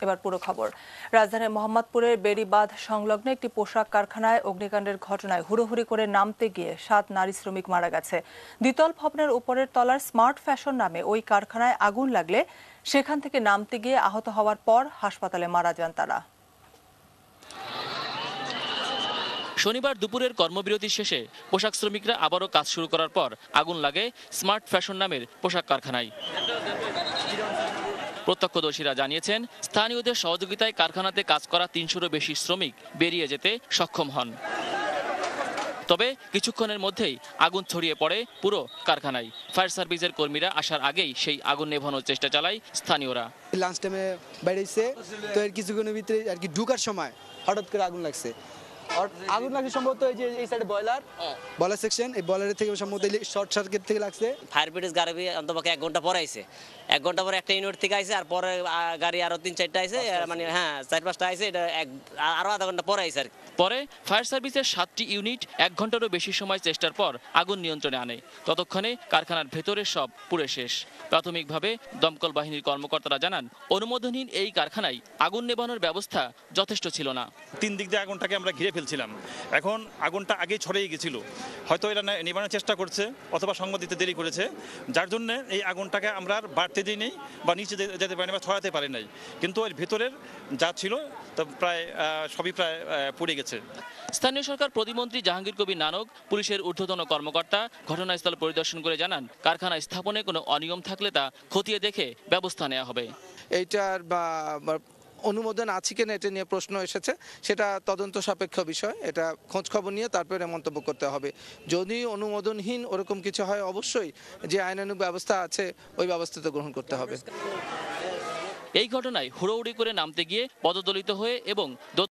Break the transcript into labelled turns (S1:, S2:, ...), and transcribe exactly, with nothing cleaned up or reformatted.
S1: এবার পুরো খবর। রাজধানীর মোহাম্মদপুরের বেড়িবাঁধ সংলগ্ন একটি পোশাক কারখানায় অগ্নিকাণ্ডের ঘটনায় হুড়োহুড়ি করে নামতে গিয়ে সাত নারী শ্রমিক মারা গেছে। দ্বিতল ভবনের উপরের তলার স্মার্ট ফ্যাশন নামে ওই কারখানায় আগুন লাগলে সেখান থেকে নামতে গিয়ে আহত হওয়ার পর হাসপাতালে মারা যান তারা।
S2: শনিবার দুপুরের কর্মবিরতি শেষে পোশাক শ্রমিকরা আবারও কাজ শুরু করার পর আগুন লাগে স্মার্ট ফ্যাশন নামের পোশাক কারখানায়। প্রত্যক্ষদর্শীরা জানিয়েছেন, স্থানীয়দের সহযোগিতায় কারখানাতে কাজ করা তিনশোরও বেশি শ্রমিক বেরিয়ে যেতে সক্ষম হন। তবে কিছুক্ষণের মধ্যেই আগুন ছড়িয়ে পড়ে পুরো কারখানায়। ফায়ার সার্ভিসের কর্মীরা আসার আগেই সেই আগুন নেভানোর চেষ্টা চালায় স্থানীয়রা।
S3: লাঞ্চ টাইমে বেরিয়েছে, তো এর কিছুক্ষণের ভিতরে আর কি ঢুকার সময় হঠাৎ করে আগুন লাগছে। আগুন লাগছে সম্ভবত এই যে এই সাইডে বয়লার বয়লার সেকশন, এই বয়লারের থেকে সম্ভবত শর্ট সার্কিট থেকে লাগছে।
S4: ফায়ার ব্রিগেড গাড়ি অন্তপক্ষে এক ঘন্টা পরে আইছে, এক ঘন্টা পরে একটা ইউনিট থেকে আইছে, আর পরে গাড়ি আরো তিন চারটা আইছে, মানে হ্যাঁ চার পাঁচটা আইছে, এটা আরো আধা ঘন্টা পরে আইছে। আর
S2: পরে ফায়ার সার্ভিসের সাতটি ইউনিট এক ঘন্টারও বেশি সময় চেষ্টার পর আগুন নিয়ন্ত্রণে আনে। ততক্ষণে কারখানার ভেতরে সব পুড়ে শেষ। প্রাথমিকভাবে দমকল বাহিনীর কর্মকর্তারা জানান, অনুমোদনহীন এই কারখানায় আগুন নেভানোর ব্যবস্থা যথেষ্ট ছিল না।
S5: তিন দিক দিয়ে আগুনটাকে আমরা ঘিরে ফেলছিলাম, এখন আগুনটা আগেই ছড়িয়ে গেছিল। হয়তো এরা নেভানোর চেষ্টা করছে অথবা সংবাদ দিতে দেরি করেছে, যার জন্য এই আগুনটাকে আমরা আর বাড়তে দিই নেই বা নিচে যেতে পারি বা ছড়াতে পারি নাই। কিন্তু এর ভেতরের যা ছিল তা প্রায় সবই প্রায় পুড়ে গেছে।
S2: স্থানীয় সরকার প্রতিমন্ত্রী জাহাঙ্গীর কবির নানক, পুলিশের ঊর্ধ্বতন কর্মকর্তা ঘটনাস্থল পরিদর্শন করে জানান, কারখানা স্থাপনে কোনো অনিয়ম থাকলে তা খতিয়ে দেখে ব্যবস্থা নেওয়া হবে।
S6: এইটার বা অনুমোদন আছে কিনা এটা নিয়ে প্রশ্ন এসেছে, সেটা তদন্ত সাপেক্ষ বিষয়। এটা খোঁজ খবর নিয়ে তারপরে মন্তব্য করতে হবে। যদি অনুমোদনহীন ওরকম কিছু হয়, অবশ্যই যে আইনানুগ ব্যবস্থা আছে ওই ব্যবস্থা তো গ্রহণ করতে হবে।
S2: এই ঘটনায় হুড়োহুড়ি করে নামতে গিয়ে পদদলিত হয়ে এবং